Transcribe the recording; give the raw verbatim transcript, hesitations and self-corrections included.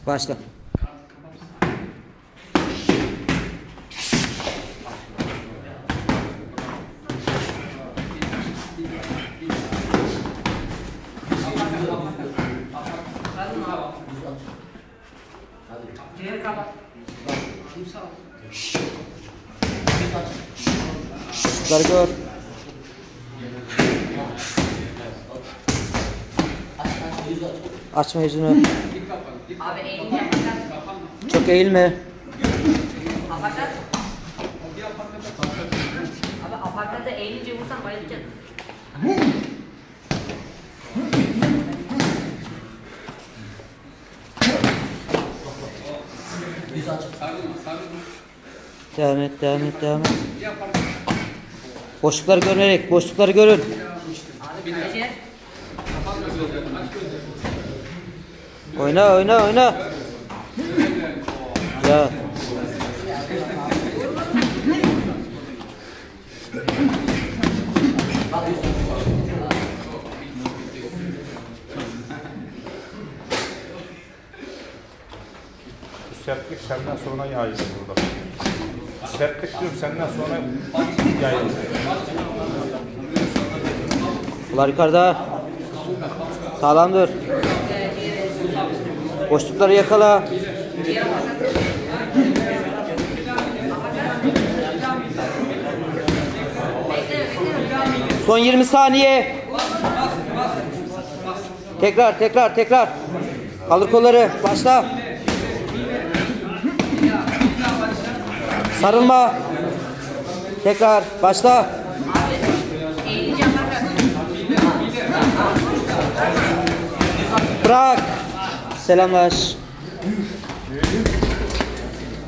Başla. Şutları gör. Açma yüzünü. Abi eğilince Çok eğilme. aparkat. Abi aparkata eğilince vursan bayılacaksın. Devam et, devam et, devam et. Boşlukları görerek, boşlukları görün. Ece. Oyna, oyna, oyna. Ya. Sertlik senden sonra yayılır burada. Sertlik diyorum senden sonra yayılır. Bunlar yukarıda. Sağlam dur. Boşlukları yakala. Son yirmi saniye. Tekrar, tekrar, tekrar. Kaldır kolları. Başla. Sarılma. Tekrar. Başla. Eğilince aparkat. Bırak. Selamlaş.